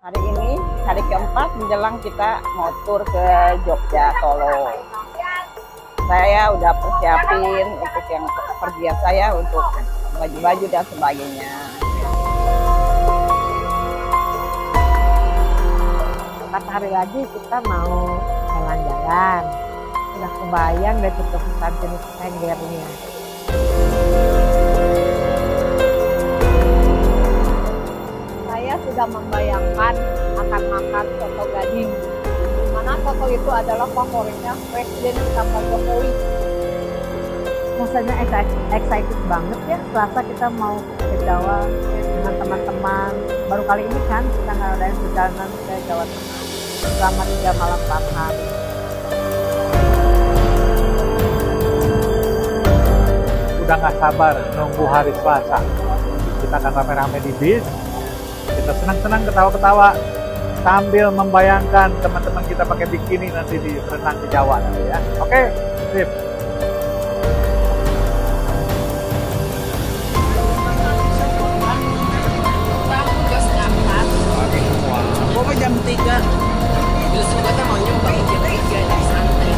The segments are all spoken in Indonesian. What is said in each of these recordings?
Hari ini hari keempat menjelang kita mau tur ke Jogja, Solo. Saya udah persiapin untuk yang pergian saya untuk baju-baju dan sebagainya. 4 hari lagi kita mau jalan-jalan. Udah kebayang deh tutup jenis senggernya. Saya sudah membayangkan akan makan soto gading, di mana soto itu adalah favoritnya Presiden kita Pak Jokowi. Rasanya excited banget ya, Selasa kita mau ke Jawa dengan teman-teman. Baru kali ini kan kita ngadain perjalanan ke Jawa Tengah selama 3 malam 4 hari. Udah nggak sabar nunggu hari Selasa. Kita akan rame-rame di bis. Kita senang-senang ketawa-ketawa sambil membayangkan teman-teman kita pakai bikini nanti di renang di Jawa nanti ya. Oke, sip. Pokoknya jam 3. Justru kita mau nyoba jam 3 di santai.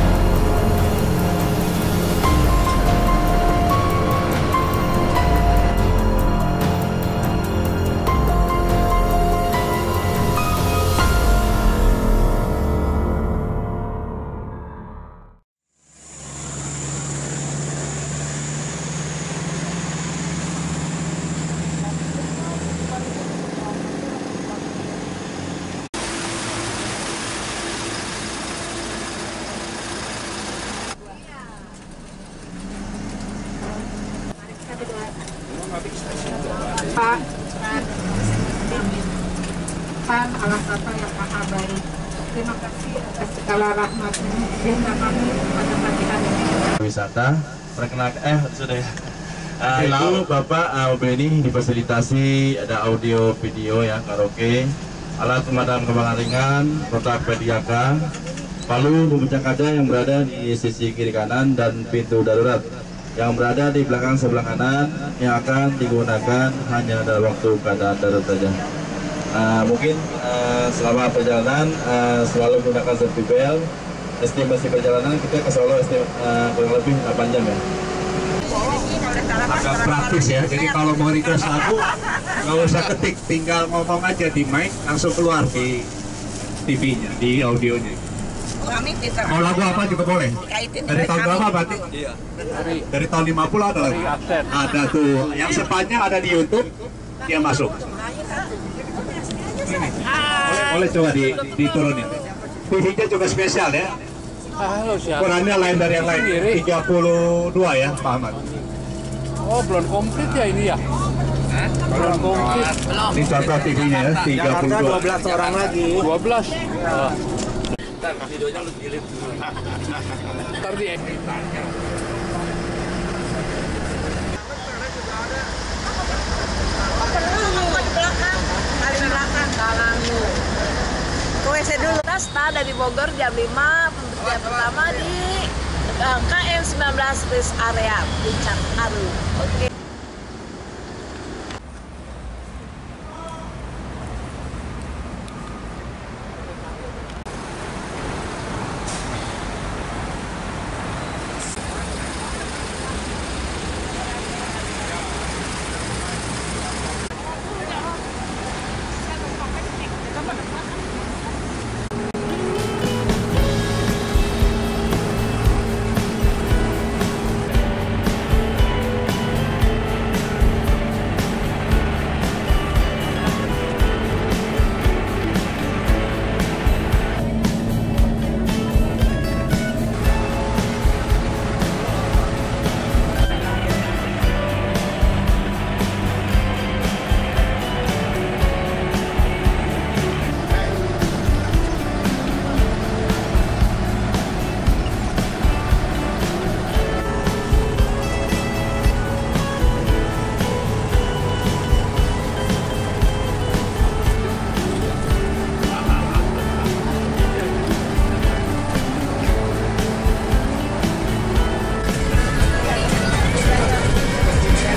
Pak, alas kata yang maha baik. Terima kasih atas segala rahmatnya sehingga kami pada pagi hari ini. Wisata perkenalkan sudah ya. Itu Bapak mobil ini difasilitasi ada audio video ya, karaoke, alat pemadam kebakaran ringan, kotak pediaka, palu pemecah kaca yang berada di sisi kiri kanan dan pintu darurat yang berada di belakang sebelah kanan yang akan digunakan hanya dalam waktu keadaan darurat saja. Mungkin selama perjalanan selalu menggunakan safety belt. Estimasi perjalanan kita ke Solo kurang lebih 8 jam ya. Agak praktis ya, jadi kalau mau request lagu nggak usah ketik, tinggal ngomong aja di mic langsung keluar di TV-nya, di audionya. Mau lagu apa juga boleh. Dari tahun berapa berarti? Iya. Dari tahun 50 ada lagi. Ada tuh, yang sepanjang ada di YouTube, dia masuk. Boleh coba diturunin. TV-nya juga spesial ya. Ukurannya lain dari yang lain. 32 ya, Pak Ahmad. Oh, belum komplit ya ini ya? Belum komplit. Ini contoh TV-nya ya, 32. 12 orang lagi. 12. Ntar videonya lu delete dulu. Ntar di edit. Ke WC dulu. Kita start dari Bogor jam 5, pemberhentian pertama di KM 19 Rest Area Puncak Aru. Oke.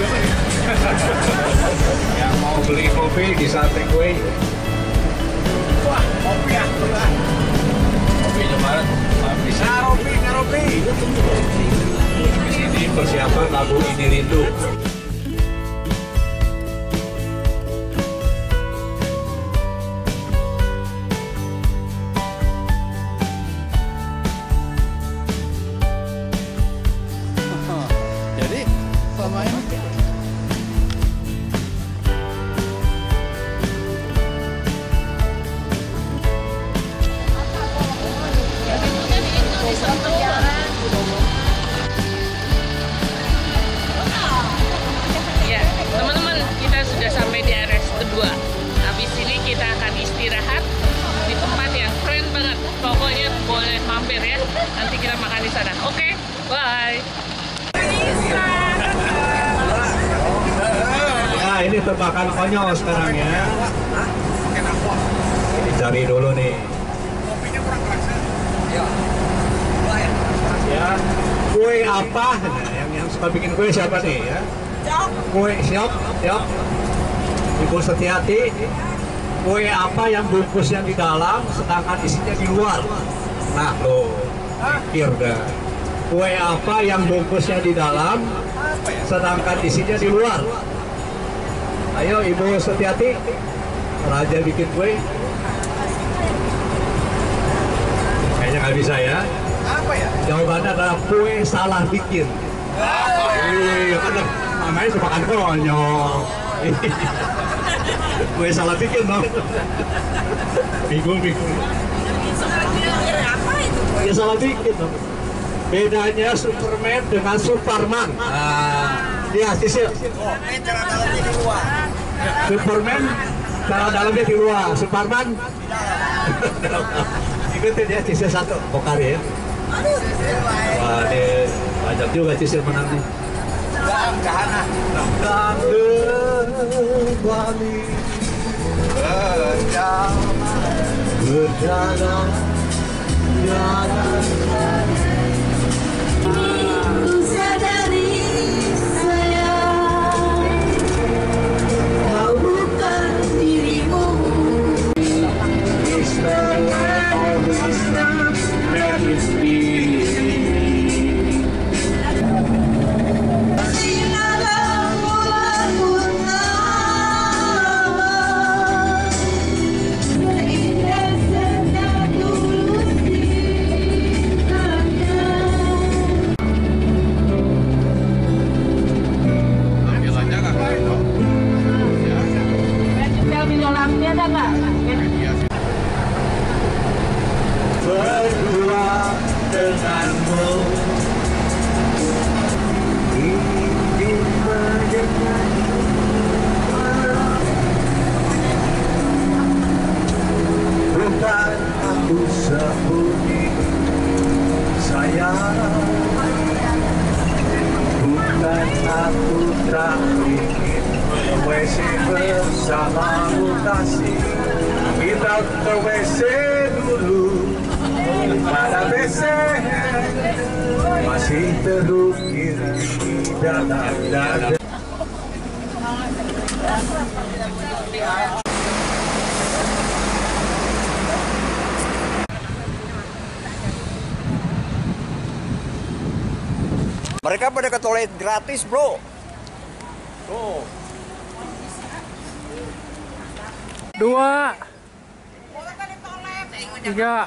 Yang mau beli kopi di Sate Kue. karaoke. Ini persiapan lagu Ini Rindu. Jadi selama ini Ya, teman-teman, kita sudah sampai di RS kedua. Habis ini kita akan istirahat di tempat yang keren banget. Pokoknya boleh mampir ya. Nanti kita makan di sana. Oke, bye. Nah, ini tebakan konyol sekarang ya. Ini cari dulu nih. Ya, kue apa? Nah, yang suka bikin kue siapa nih ya? Kue siap. Ibu Setiati. Kue apa yang bungkusnya di dalam, sedangkan isinya di luar? Nah, lo pikir dah. Kue apa yang bungkusnya di dalam, sedangkan isinya di luar? Ayo Ibu Setiati, Raja bikin kue. Kayaknya nggak bisa ya. Apa ya? Jawabannya adalah kue salah bikin. Iya, kan namanya jebakan konyol. Kue salah bikin dong. Bingung. Ya salah bikin dong. Bedanya Superman dengan Superman. Iya, Sisil. Superman cara dalamnya di luar, Superman. Ikutin ya, Sisil satu, Pokari ya. Wah, ini banyak juga Sisil menang nih. Berjalan Ku sadari sayang, kau bukan dirimu. berdua denganmu ingin mendengar bukan aku sembunyi sayang, bukan aku tak ingin WC bersamamu kasih, kita ke WC dulu pada WC masih terukir di dalam dada. mereka pada ke toilet gratis, bro. Tuh. 2 3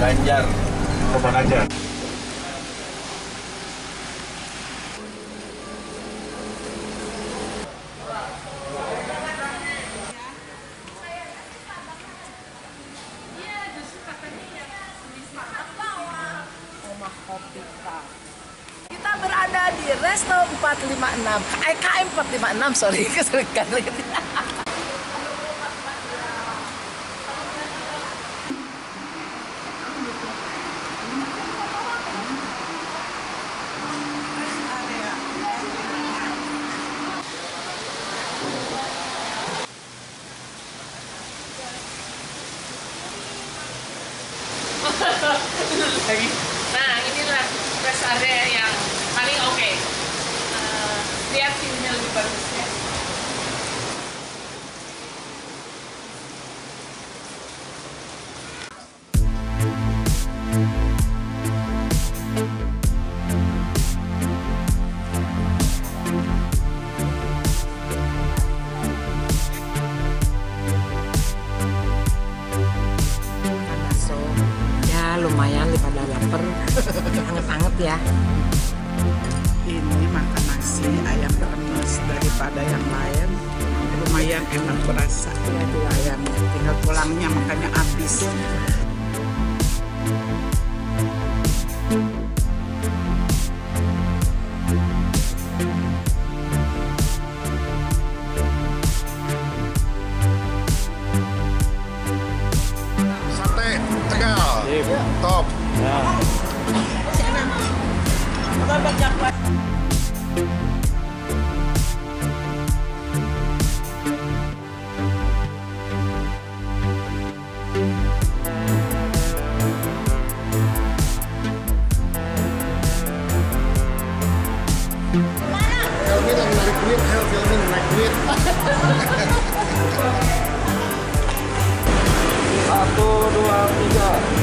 Ganjar Aja. Kita berada di Resto 456, KM 456, sorry, kesulitan lagi. Nah, inilah rest area yang paling oke. Lihat view-nya lebih bagus ya. Lumayan daripada lapar, anget-anget ya. Ini makan nasi ayam remes daripada yang lain, lumayan enak berasa ya itu ayam, tinggal tulangnya makanya habis. Sate Tegal, top. Helmi lagi narik duit, Helmi narik duit. 1, 2, 3.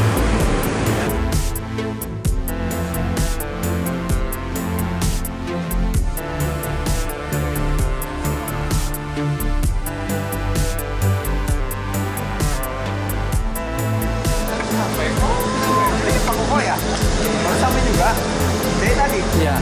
Oh ya, baru sampai juga. Dari tadi? Iya.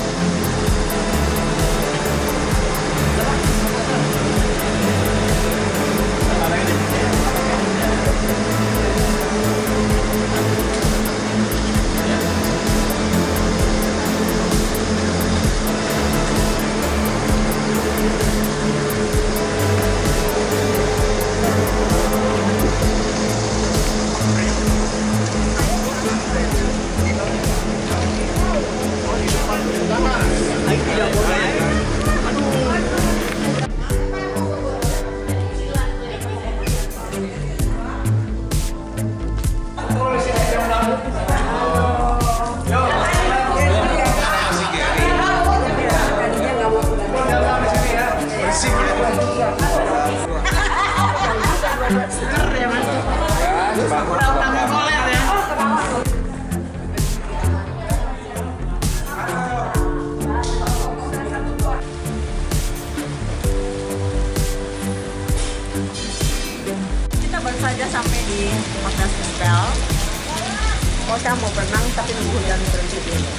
Kita baru saja sampai di Hotel Hotel. Oh, saya mau berenang tapi nunggu hujan berhenti dulu.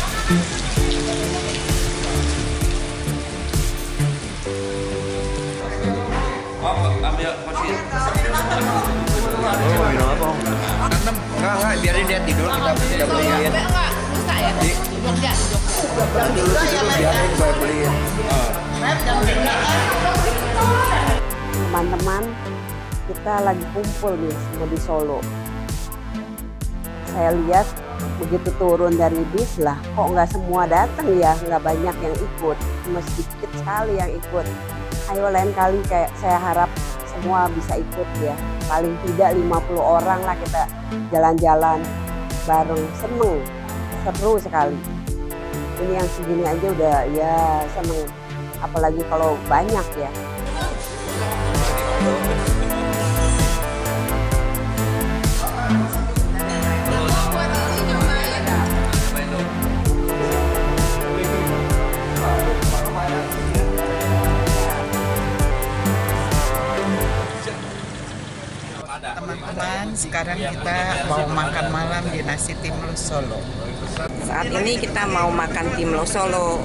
Ambil porsi. Oh, minum apa? Tanam. Enggak, biarin dia tidur, kita beliin. Enggak, bisa ya? Di Jogja. Dulu biarin saya beliin. Teman-teman, kita lagi kumpul nih semua di Solo. Saya lihat begitu turun dari bis lah, kok nggak semua datang ya, nggak banyak yang ikut, cuma sedikit sekali yang ikut. Ayo lain kali kayak saya harap semua bisa ikut ya, paling tidak 50 orang lah kita jalan-jalan bareng, seneng, seru sekali. Ini yang segini aja udah ya seneng, apalagi kalau banyak ya. Teman-teman, sekarang kita mau makan malam di Nasi Timlo Solo. Saat ini kita mau makan Timlo Solo.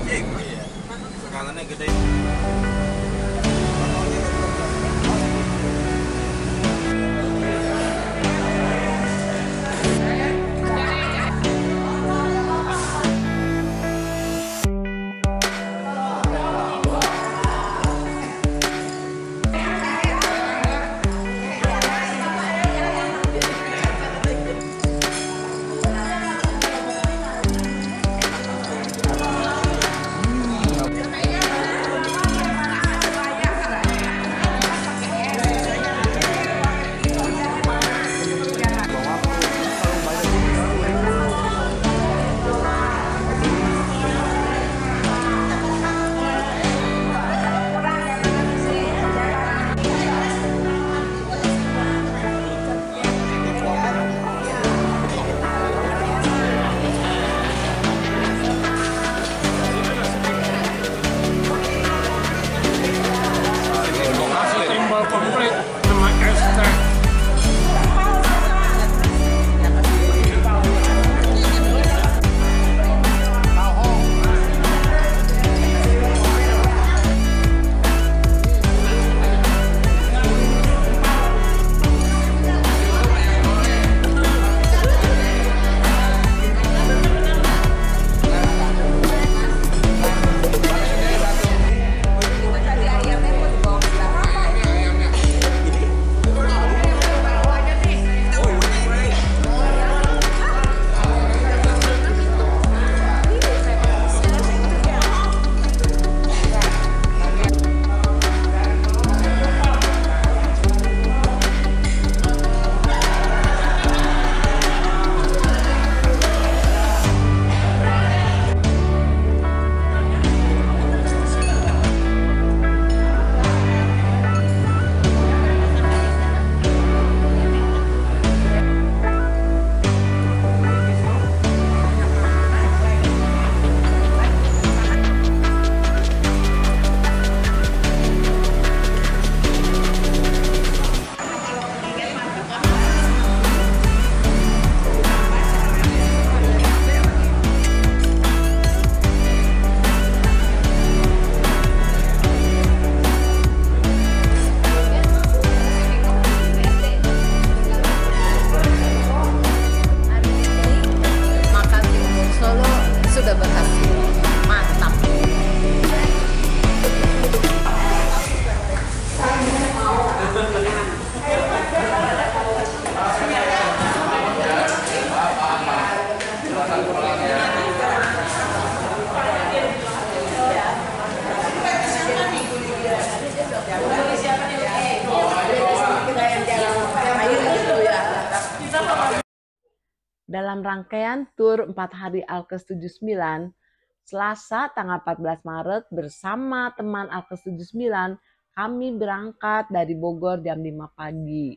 Dalam rangkaian tur 4 hari Alkes 79, Selasa tanggal 14 Maret bersama teman Alkes 79, kami berangkat dari Bogor jam 5 pagi.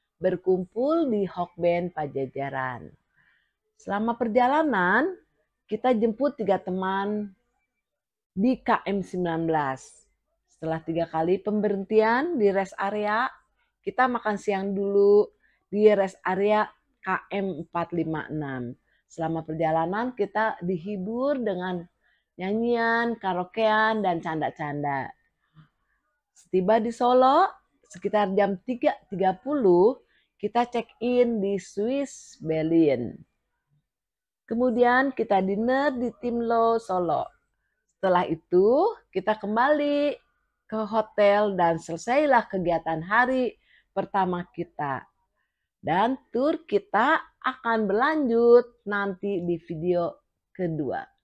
Berkumpul di Hokben Pajajaran. Selama perjalanan, kita jemput 3 teman di KM 19. Setelah 3 kali pemberhentian di rest area, kita makan siang dulu di rest area KM 456. Selama perjalanan kita dihibur dengan nyanyian, karaokean, dan canda-canda. Setiba di Solo, sekitar jam 3.30, kita check-in di Swiss Berlin. Kemudian kita dinner di Timlo Solo. Setelah itu, kita kembali ke hotel dan selesailah kegiatan hari pertama kita. Dan tur kita akan berlanjut nanti di video kedua.